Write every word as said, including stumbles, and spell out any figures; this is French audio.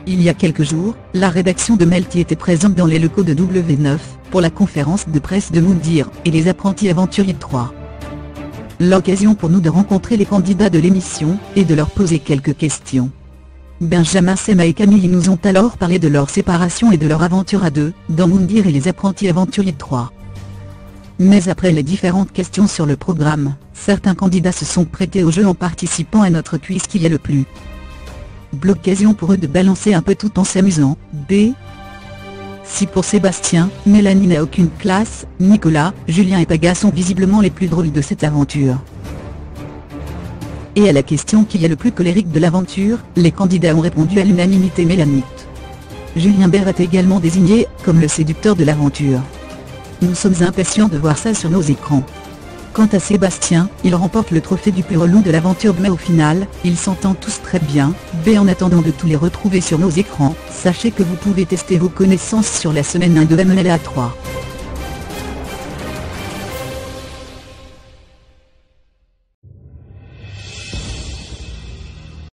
Il y a quelques jours, la rédaction de Melty était présente dans les locaux de W neuf, pour la conférence de presse de Moundir et les apprentis aventuriers trois. L'occasion pour nous de rencontrer les candidats de l'émission, et de leur poser quelques questions. Benjamin, Sema et Camille nous ont alors parlé de leur séparation et de leur aventure à deux, dans Moundir et les apprentis aventuriers trois. Mais après les différentes questions sur le programme, certains candidats se sont prêtés au jeu en participant à notre quiz qui est le plus. L'occasion pour eux de balancer un peu tout en s'amusant. B. Si pour Sébastien, Mélanie n'a aucune classe, Nicolas, Julien et Paga sont visiblement les plus drôles de cette aventure. Et à la question qui est le plus colérique de l'aventure, les candidats ont répondu à l'unanimité Mélanie. Julien Bert est également désigné comme le séducteur de l'aventure. Nous sommes impatients de voir ça sur nos écrans. Quant à Sébastien, il remporte le trophée du plus relou de l'aventure, mais au final, ils s'entendent tous très bien. B. En attendant de tous les retrouver sur nos écrans, sachez que vous pouvez tester vos connaissances sur la semaine un de M L A trois.